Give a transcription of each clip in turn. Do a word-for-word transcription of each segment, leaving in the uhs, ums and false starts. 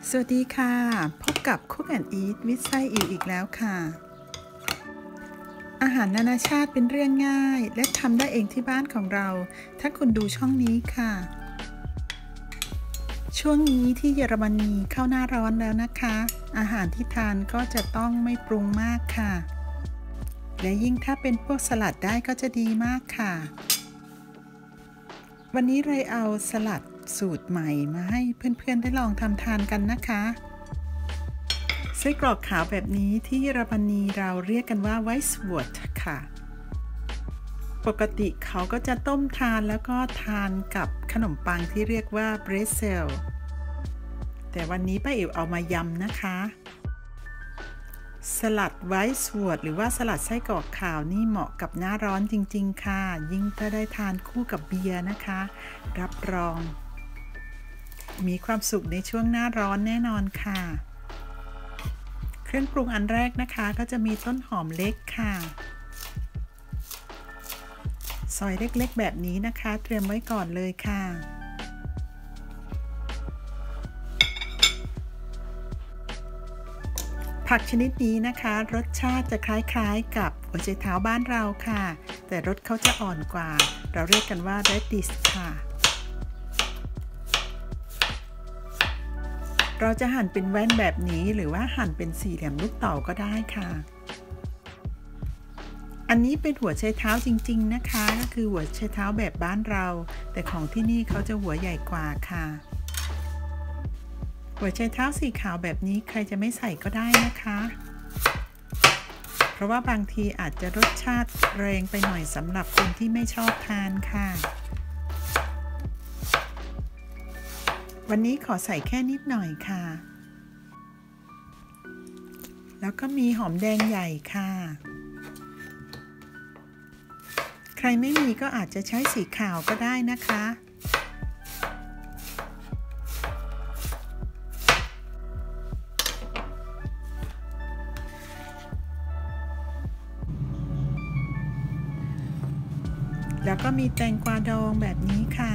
สวัสดีค่ะพบกับ Cook and Eat with ไส้อิ๋วอีกแล้วค่ะอาหารนานาชาติเป็นเรื่องง่ายและทำได้เองที่บ้านของเราถ้าคุณดูช่องนี้ค่ะช่วงนี้ที่เยอรมนีเข้าหน้าร้อนแล้วนะคะอาหารที่ทานก็จะต้องไม่ปรุงมากค่ะและยิ่งถ้าเป็นพวกสลัดได้ก็จะดีมากค่ะวันนี้เลยเอาสลัดสูตรใหม่มาให้เพื่อนๆได้ลองทำทานกันนะคะไส้กรอกขาวแบบนี้ที่เยอรมนีเราเรียกกันว่าไวส์วอร์ตค่ะปกติเขาก็จะต้มทานแล้วก็ทานกับขนมปังที่เรียกว่าเบรเซลแต่วันนี้ป้าอิ๋วเอามายำนะคะสลัดไวส์วอร์ตหรือว่าสลัดไส้กรอกขาวนี่เหมาะกับหน้าร้อนจริงๆค่ะยิ่งถ้าได้ทานคู่กับเบียร์นะคะรับรองมีความสุขในช่วงหน้าร้อนแน่นอนค่ะเครื่องปรุงอันแรกนะคะก็จะมีต้นหอมเล็กค่ะซอยเล็กๆแบบนี้นะคะเตรียมไว้ก่อนเลยค่ะผักชนิดนี้นะคะรสชาติจะคล้ายๆกับหัวไชเท้าบ้านเราค่ะแต่รสเขาจะอ่อนกว่าเราเรียกกันว่า radish ค่ะเราจะหั่นเป็นแว่นแบบนี้หรือว่าหั่นเป็นสี่เหลี่ยมลูกเต๋าก็ได้ค่ะอันนี้เป็นหัวไชเท้าจริงๆนะคะก็คือหัวไชเท้าแบบบ้านเราแต่ของที่นี่เขาจะหัวใหญ่กว่าค่ะหัวไชเท้าสีขาวแบบนี้ใครจะไม่ใส่ก็ได้นะคะเพราะว่าบางทีอาจจะรสชาติแรงไปหน่อยสำหรับคนที่ไม่ชอบทานค่ะวันนี้ขอใส่แค่นิดหน่อยค่ะแล้วก็มีหอมแดงใหญ่ค่ะใครไม่มีก็อาจจะใช้สีขาวก็ได้นะคะแล้วก็มีแตงกวาดองแบบนี้ค่ะ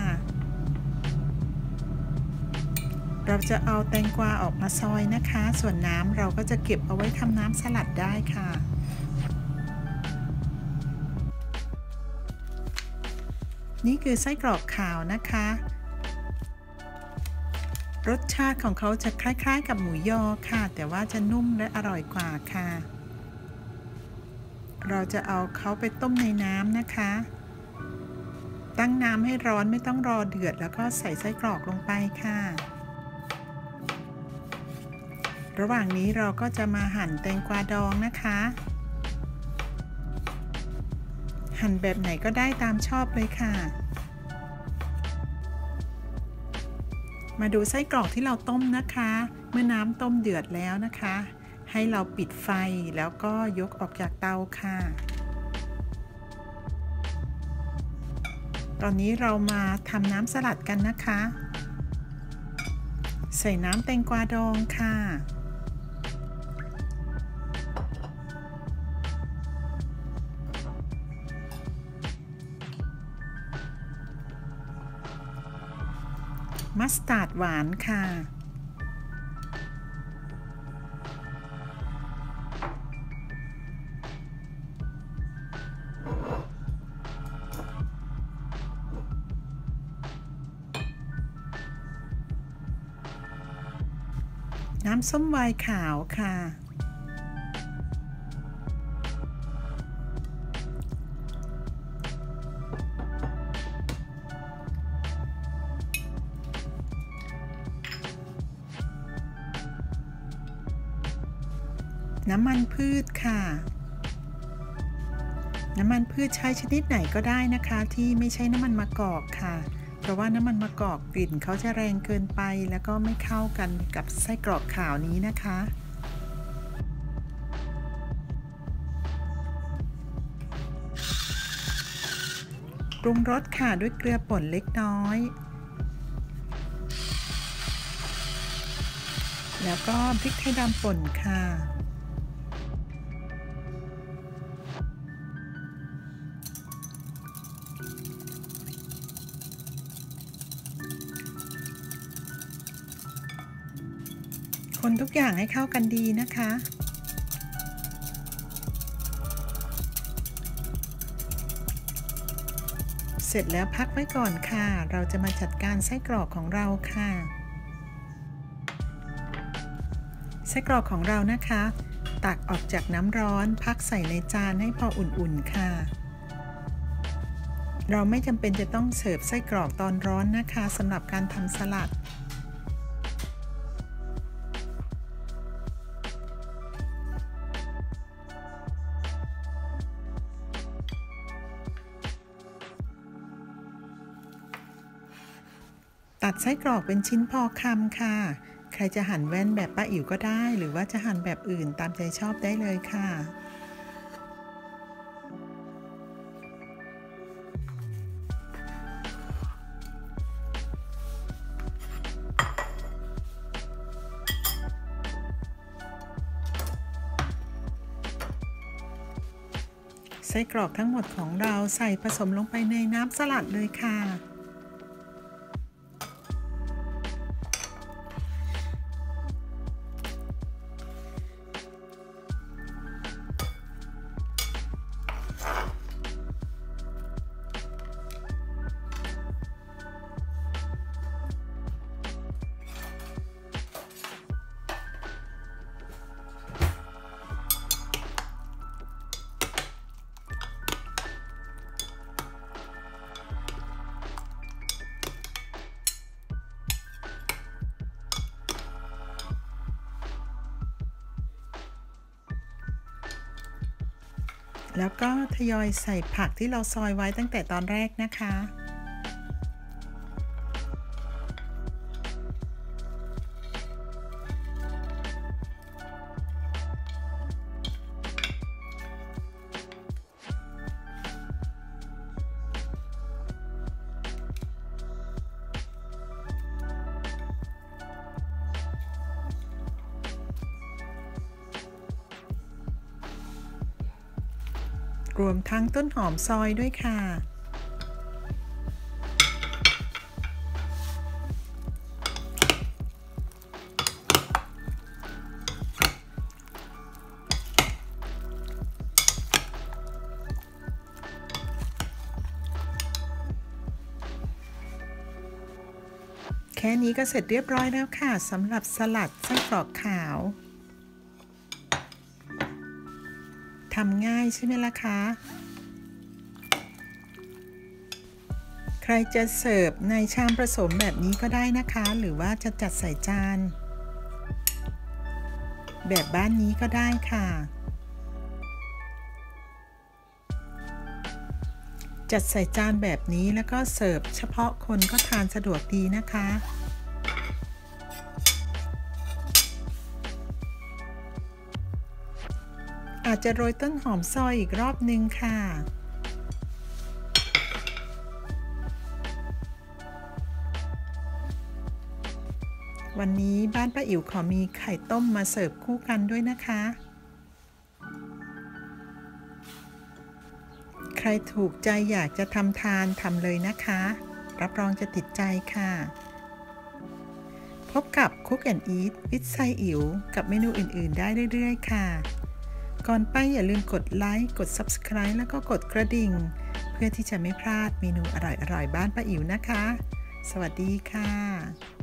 เราจะเอาแตงกวาออกมาซอยนะคะส่วนน้ำเราก็จะเก็บเอาไว้ทำน้ำสลัดได้ค่ะนี่คือไส้กรอกขาวนะคะรสชาติของเขาจะคล้ายๆกับหมูยอค่ะแต่ว่าจะนุ่มและอร่อยกว่าค่ะเราจะเอาเขาไปต้มในน้ำนะคะตั้งน้ำให้ร้อนไม่ต้องรอเดือดแล้วก็ใส่ไส้กรอกลงไปค่ะระหว่างนี้เราก็จะมาหั่นแตงกวาดองนะคะหั่นแบบไหนก็ได้ตามชอบเลยค่ะมาดูไส้กรอกที่เราต้มนะคะเมื่อน้ำต้มเดือดแล้วนะคะให้เราปิดไฟแล้วก็ยกออกจากเตาค่ะตอนนี้เรามาทำน้ำสลัดกันนะคะใส่น้ำแตงกวาดองค่ะมัสตาร์ดหวานค่ะน้ำส้มไวน์ขาวค่ะน้ำมันพืชค่ะน้ำมันพืชใช้ชนิดไหนก็ได้นะคะที่ไม่ใช่น้ำมันมะกอกค่ะเพราะว่าน้ำมันมะกอกกลิ่นเขาจะแรงเกินไปแล้วก็ไม่เข้ากันกับไส้กรอกขาวนี้นะคะปรุงรสค่ะด้วยเกลือป่นเล็กน้อยแล้วก็พริกไทยดำป่นค่ะคนทุกอย่างให้เข้ากันดีนะคะเสร็จแล้วพักไว้ก่อนค่ะเราจะมาจัดการไส้กรอกของเราค่ะไส้กรอกของเรานะคะตักออกจากน้ำร้อนพักใส่ในจานให้พออุ่นๆค่ะเราไม่จำเป็นจะต้องเสิร์ฟไส้กรอกตอนร้อนนะคะสำหรับการทำสลัดตัดไส้กรอกเป็นชิ้นพอคำค่ะใครจะหั่นแว่นแบบป้าอิ๋วก็ได้หรือว่าจะหั่นแบบอื่นตามใจชอบได้เลยค่ะไส้กรอกทั้งหมดของเราใส่ผสมลงไปในน้ำสลัดเลยค่ะแล้วก็ทยอยใส่ผักที่เราซอยไว้ตั้งแต่ตอนแรกนะคะรวมทั้งต้นหอมซอยด้วยค่ะแค่นี้ก็เสร็จเรียบร้อยแล้วค่ะสำหรับสลัดไส้กรอกขาวทำง่ายใช่ไหมล่ะคะใครจะเสิร์ฟในชามผสมแบบนี้ก็ได้นะคะหรือว่าจะจัดใส่จานแบบบ้านนี้ก็ได้ค่ะจัดใส่จานแบบนี้แล้วก็เสิร์ฟเฉพาะคนก็ทานสะดวกดีนะคะอาจจะโรยต้นหอมซอยอีกรอบนึงค่ะวันนี้บ้านป้าอิ๋วขอมีไข่ต้มมาเสิร์ฟคู่กันด้วยนะคะใครถูกใจอยากจะทำทานทำเลยนะคะรับรองจะติดใจค่ะพบกับ Cook and Eat with ไส้อิ๋วกับเมนูอื่นๆได้เรื่อยๆค่ะก่อนไปอย่าลืมกดไลค์กด ซับสไครบ์ แล้วก็กดกระดิ่งเพื่อที่จะไม่พลาดเมนูอร่อยๆบ้านป้าอิ๋วนะคะสวัสดีค่ะ